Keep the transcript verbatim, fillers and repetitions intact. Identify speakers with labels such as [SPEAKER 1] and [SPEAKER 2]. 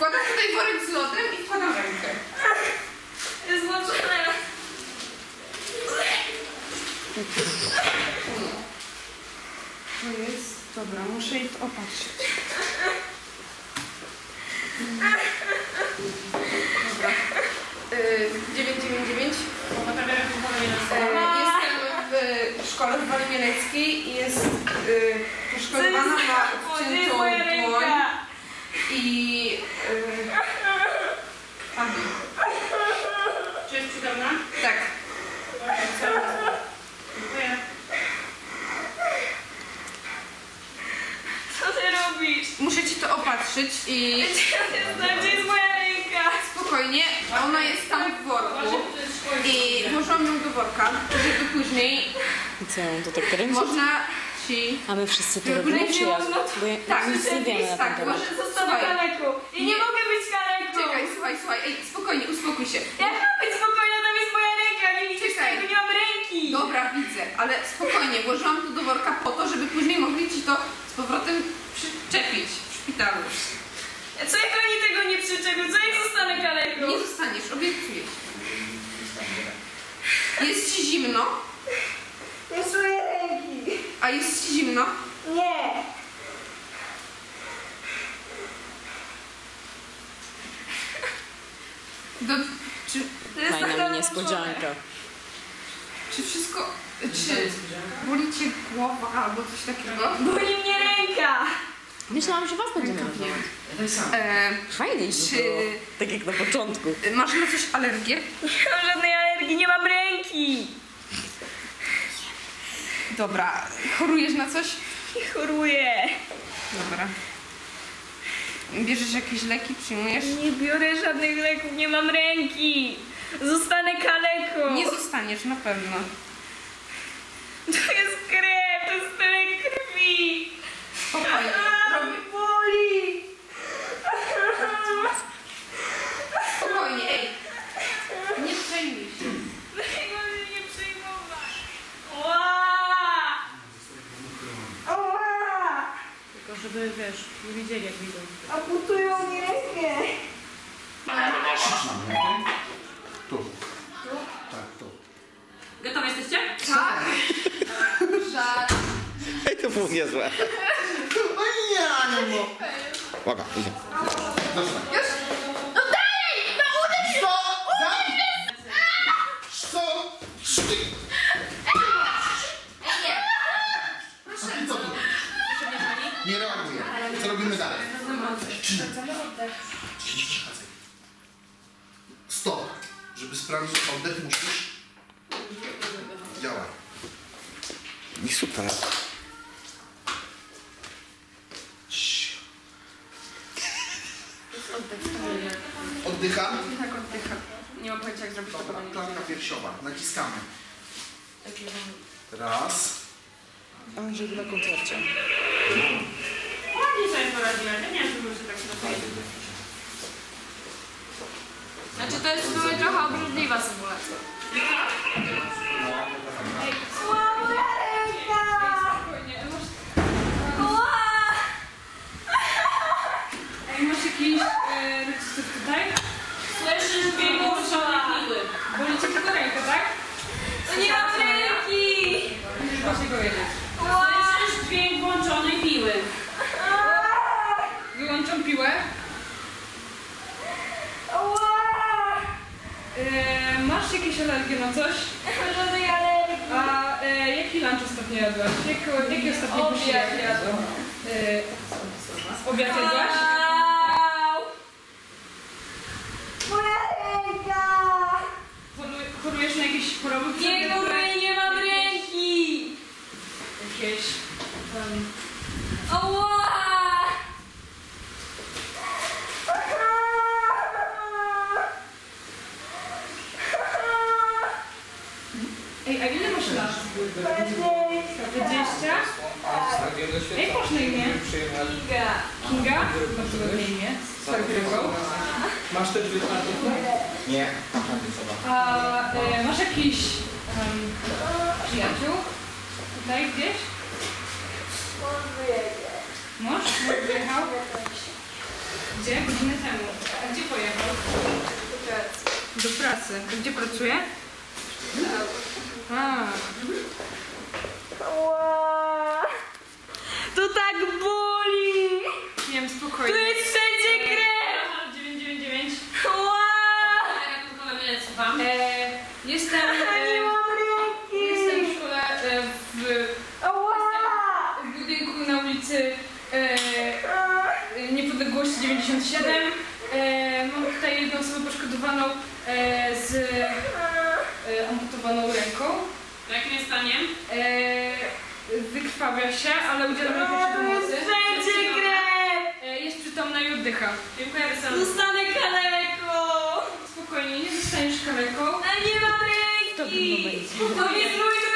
[SPEAKER 1] Wkładam tutaj worek z lodem i wkładam rękę.
[SPEAKER 2] Jest złożone.
[SPEAKER 1] To jest... Dobra, muszę jej opatrzyć. Dobra. dziewięć dziewięć dziewięć. Jestem w szkole w Wali Mieleckiej i jest y, poszkodowana, ma obciętą dłoń i... Y,
[SPEAKER 2] Czy jest przytomna?
[SPEAKER 1] tak.
[SPEAKER 2] Dziękuję. Co ty robisz?
[SPEAKER 1] Muszę ci to opatrzyć i...
[SPEAKER 2] Gdzie jest moja ręka?
[SPEAKER 1] Spokojnie, ona jest tam w worku i włożyłam ją do worka, żeby później
[SPEAKER 3] I co, to tak kręcić?
[SPEAKER 1] można ci...
[SPEAKER 3] A my wszyscy to
[SPEAKER 1] Żeby
[SPEAKER 3] robimy,
[SPEAKER 1] później
[SPEAKER 3] czy jak?
[SPEAKER 1] można-
[SPEAKER 3] Bo ja
[SPEAKER 1] tak,
[SPEAKER 3] nic nie wiemy na ten
[SPEAKER 1] tak,
[SPEAKER 3] temat.
[SPEAKER 1] może
[SPEAKER 2] Zostanę
[SPEAKER 1] słuchaj.
[SPEAKER 2] kaleką. I nie mogę być kaleką.
[SPEAKER 1] Czekaj, słuchaj, słuchaj, ej, spokojnie, uspokój się.
[SPEAKER 2] Jak mam być spokojna, tam jest moja ręka, nie widzisz
[SPEAKER 1] Czekaj.
[SPEAKER 2] tego, nie mam ręki.
[SPEAKER 1] Dobra, widzę, ale spokojnie, włożyłam to do worka po to, żeby później mogli ci to z powrotem przyczepić w szpitalu.
[SPEAKER 2] Co jak oni tego nie przyczepią? Co jak zostanę kaleką?
[SPEAKER 1] Nie zostaniesz, obiecuję ci. Jest ci zimno?
[SPEAKER 2] Nie czuję ręki.
[SPEAKER 1] A jest ci zimno?
[SPEAKER 2] Nie.
[SPEAKER 1] Do, czy,
[SPEAKER 3] Fajna mi niespodzianka.
[SPEAKER 1] czy wszystko... Czy boli cię głowa albo coś takiego?
[SPEAKER 2] Boli mnie ręka.
[SPEAKER 3] Myślałam, że was będziemy rozmawiać.
[SPEAKER 1] E,
[SPEAKER 3] Fajnie
[SPEAKER 1] Czy-
[SPEAKER 3] by było. Tak jak na początku.
[SPEAKER 1] masz na coś alergię?
[SPEAKER 2] Nie mam żadnej alergii, nie mam ręki.
[SPEAKER 1] Dobra, chorujesz na coś?
[SPEAKER 2] Choruję.
[SPEAKER 1] Dobra. Bierzesz jakieś leki, przyjmujesz?
[SPEAKER 2] Nie biorę żadnych leków, nie mam ręki. Zostanę kaleką.
[SPEAKER 1] Nie zostaniesz, na pewno.
[SPEAKER 2] To jest krew, to jest tyle krwi.
[SPEAKER 1] Spokojnie. Robię...
[SPEAKER 2] Boli.
[SPEAKER 1] Spokojnie, ej. Nie przejmuj się.
[SPEAKER 2] Dlaczego mnie nie przejmować? Ła! Ła!
[SPEAKER 3] Tylko żeby, wiesz, nie widzieli jak widzą.
[SPEAKER 2] Amputują mi rękę.
[SPEAKER 4] Tu. Tak, tu.
[SPEAKER 2] Gotowe jesteście?
[SPEAKER 1] Tak. Żart.
[SPEAKER 5] Ej, to było niezłe.
[SPEAKER 4] No ja nie mo...
[SPEAKER 5] Uwaga, idzie.
[SPEAKER 4] Zaczynaj.
[SPEAKER 1] Już? No dalej! No uderz!
[SPEAKER 4] Stop! Stop! Stop! I co tu? Nie reaguję. Co robimy dalej? Stop. Żeby sprawdzić oddech, musisz... Działa.
[SPEAKER 5] I super.
[SPEAKER 4] Oddycha.
[SPEAKER 1] Tak oddycha. Nie mam pojęcia, jak zrobić to
[SPEAKER 4] Dobra,
[SPEAKER 1] badanie.
[SPEAKER 4] klatka piersiowa. Naciskamy. Raz.
[SPEAKER 3] A, żeby na koncercie.
[SPEAKER 2] Ładnie sobie poradziłem, ja nie wiem, czy muszę tak zrobić. Znaczy to jest w sumie trochę obrzydliwa symulacja. Ła, moja ręka!
[SPEAKER 1] Spokojnie, ty masz...
[SPEAKER 2] Ła!
[SPEAKER 1] Ej, masz jakiś e, recytyw tutaj?
[SPEAKER 2] Słyszysz dźwięk piły.
[SPEAKER 1] Boli cię tylko ręka, tak?
[SPEAKER 2] To nie mam ręki!
[SPEAKER 1] Musisz właśnie go wiedzieć.
[SPEAKER 2] Słyszysz dźwięk włączonej piły.
[SPEAKER 1] Wyłączam piłę. E, masz jakieś alergie na coś?
[SPEAKER 2] Żadnej alergii.
[SPEAKER 1] A e, jaki lunch ostatnio jadłaś? Jak, jaki ostatni
[SPEAKER 2] Obiad
[SPEAKER 1] posiłek
[SPEAKER 2] jadłam.
[SPEAKER 1] E, obiad jadłaś?
[SPEAKER 2] Au! Moja ręka!
[SPEAKER 1] Choru- Chorujesz na jakieś choroby?
[SPEAKER 2] Nie
[SPEAKER 1] przewlekłe?
[SPEAKER 2] choruję, nie mam ręki!
[SPEAKER 1] Jakieś... Um,
[SPEAKER 2] Ała!
[SPEAKER 1] Ej, a ile masz lat? dwadzieścia? Jak masz na imię?
[SPEAKER 2] Kinga.
[SPEAKER 1] Kinga? Bardzo ładne imię. Z Farbyrką.
[SPEAKER 6] Masz też wytwartą?
[SPEAKER 4] Nie.
[SPEAKER 1] A e, masz jakiś um, przyjaciół? Tutaj gdzieś? Mąż? Mąż wyjechał? Gdzie? Godzinę temu. A gdzie pojechał?
[SPEAKER 2] Do pracy.
[SPEAKER 1] Do pracy. A gdzie pracuje? A.
[SPEAKER 2] Ła. To tak boli!
[SPEAKER 1] Wiem, spokojnie.
[SPEAKER 2] Tu jest wszędzie krew!
[SPEAKER 1] dziewięć dziewięć dziewięć.
[SPEAKER 2] Ła.
[SPEAKER 1] E, jestem,
[SPEAKER 2] Nie
[SPEAKER 1] e,
[SPEAKER 2] mam ręki!
[SPEAKER 1] jestem w szkole e, w,
[SPEAKER 2] Ła.
[SPEAKER 1] w budynku na ulicy e, e, Niepodległości dziewięćdziesiąt siedem. E, mam tutaj jedną osobę poszkodowaną e, z e, amputowaną ręką.
[SPEAKER 7] W jakim stanie?
[SPEAKER 1] E, wykrwawia się, ale udzielam jej
[SPEAKER 2] Ła,
[SPEAKER 1] pierwszej
[SPEAKER 2] tu jest
[SPEAKER 1] pomocy.
[SPEAKER 2] wszędzie krew!
[SPEAKER 1] E, jest przytomna i oddycha.
[SPEAKER 7] Dziękuję bardzo.
[SPEAKER 2] Zostanę kaleką!
[SPEAKER 1] Spokojnie, nie zostaniesz kaleką.
[SPEAKER 2] A nie mam ręki!
[SPEAKER 3] To w tym momencie.
[SPEAKER 2] To jest mój